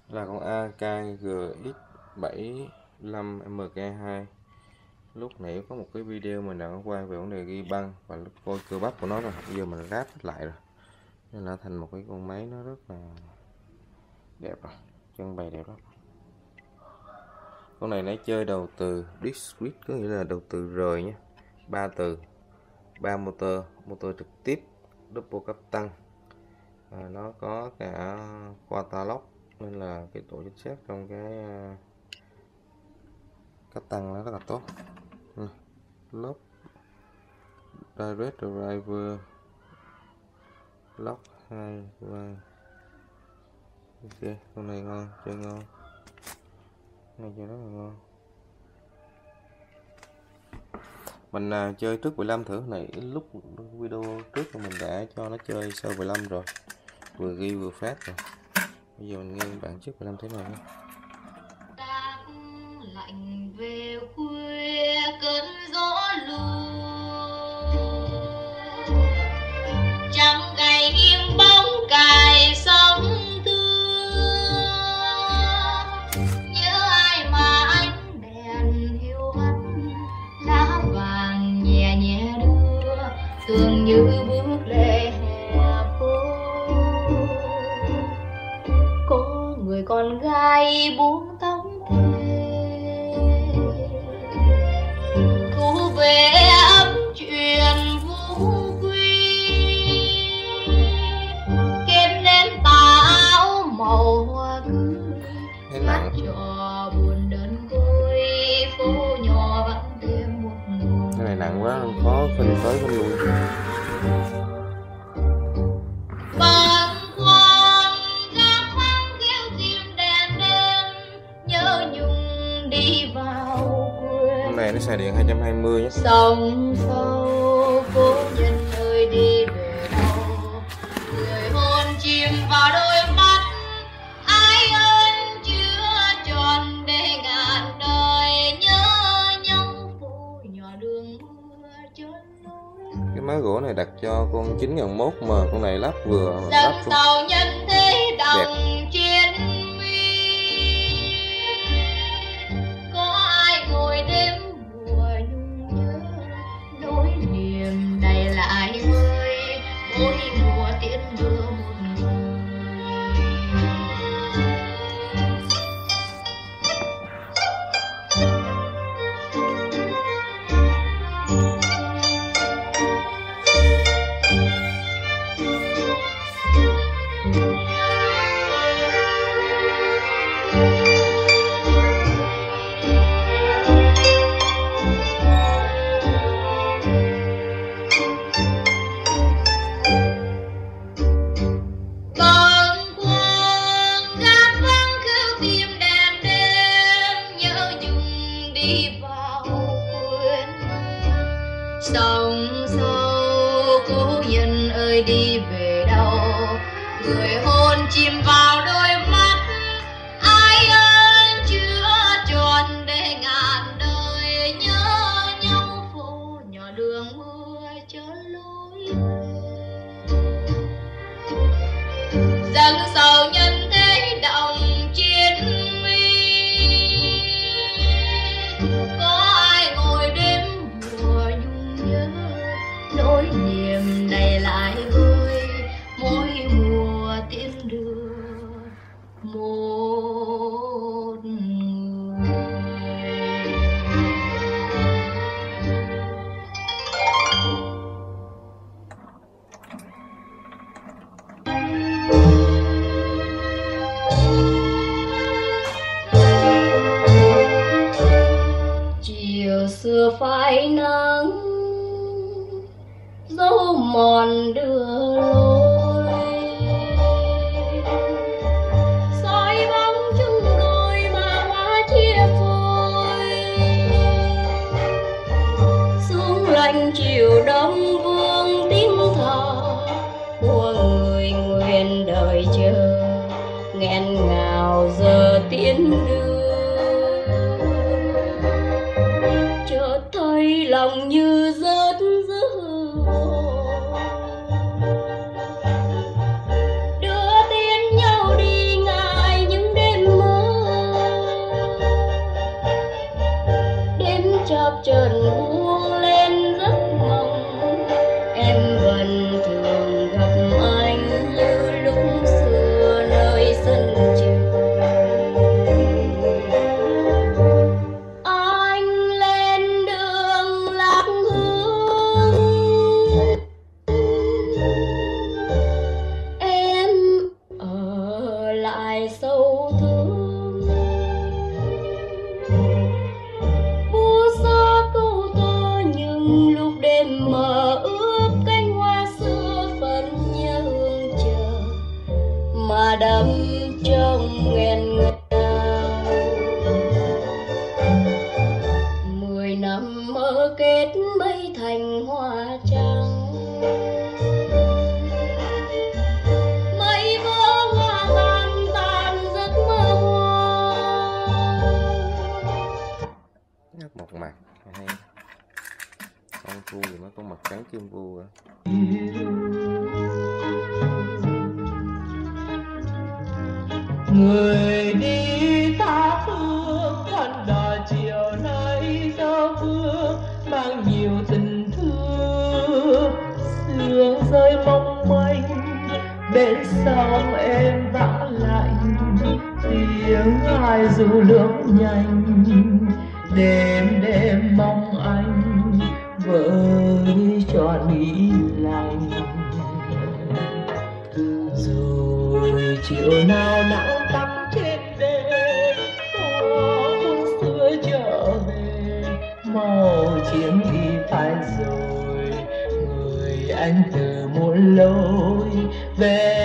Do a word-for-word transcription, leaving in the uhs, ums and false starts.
là con a ca giê ích bảy lăm em ca hai. Lúc nãy có một cái video mình đã quay về vấn đề ghi băng và coi cơ bắp của nó rồi, bây giờ mình ráp lại rồi nên là thành một cái con máy nó rất là đẹp rồi, chân bày đẹp lắm. Con này nó chơi đầu từ discrete, có nghĩa là đầu từ rời nhé, ba từ, ba motor, motor trực tiếp, double cấp tăng, à, nó có cả quarter lock nên là cái độ chính xác trong cái cấp tăng nó rất là tốt. Lock, direct driver, lock hai qua. Ok, con này ngon, chơi ngon, này chơi rất là ngon. Mình à, chơi trước mười lăm thử này, lúc video trước thì mình đã cho nó chơi sau mười lăm rồi, vừa ghi vừa phát rồi. Bây giờ mình nghe bản trước mười lăm thế nào nhé. Lạnh về khuya cơn gió lùa, trăng cày nghiêng bóng cài sóng thương. Nhớ ai mà ánh đèn hiu hắt, lá vàng nhẹ nhẹ đưa, tưởng như bước lệ hè phố. Có người con gái buông tóc thu về ấm chuyện vũ quy, kem nến tà áo màu hoa cưới, hát trò buồn đơn côi, phố nhỏ vẫn thêm một người. Cái này nặng quá, khó phân tới phân lui. Bâng khuâng gác vắng kêu chim đèn đêm, nhớ nhung đi vào quê. Con này nó xài điện hai trăm hai mươi nhé. Sông sâu phố nhân ơi đi về đâu, người hôn chìm vào đôi mắt, ai ơn chưa tròn để ngàn đời nhớ nhau. Phố nhỏ đường mưa trơn lối, Cái má gỗ này đặt cho con chín ngàn mốt mà con này lắp vừa dần lắp luôn. sau nhân thế đồng chiến huy. Có ai ngồi đêm mùa nhung nhớ, nỗi niềm đầy lại vơi, mỗi mùa tiễn đưa một người. Bâng khuâng gác vắng kêu tim đèn đêm, nhớ nhung đi vào quên. Sông sâu cố nhân ơi đi về đâu, người hôn chìm vào đôi mắt, ai ơn chưa tròn để ngàn đời nhớ nhau. Phố nhỏ đường mưa chớ lối về, dâng sầu nhân thế đồng chiến huy. Có ai ngồi đêm mùa nhung nhớ, nỗi niềm đầy lại vơi, mỗi mùa tiễn đưa một người. Chiều xưa phai nắng, dấu mòn đưa lối, soi bóng chung đôi mà hoa chia phôi. Xuống lạnh chiều đông vương tiếng thở của người nguyện đời chờ, nghẹn ngào giờ tiến đưa. Chợt thấy lòng như rớt giữa đưa tin nhau đi ngại những đêm lại sâu thương. Phố xa câu to nhưng lúc đêm mờ ướp cánh hoa xưa phận nhớ hương chờ mà đắm trong nghẹn ngào. Mười năm mơ kết mây thành hoa trắng, mây vỡ hoa tan tan giấc mơ hoa. Nhắc một mặt hay, con thu gì mới có mặt trắng kim vua. Người đi tha phương con đò chiều nay giao phương mang nhiều tình thương. Sương rơi mong manh bên sông em vắng lạnh, tiếng ai dù lướt nhanh đêm đêm mong anh với trọn ý lành. Rồi chiều nào nắng tắm trên đê, phố xưa trở về màu chiếm đi phải rồi. Người anh từ muôn lối về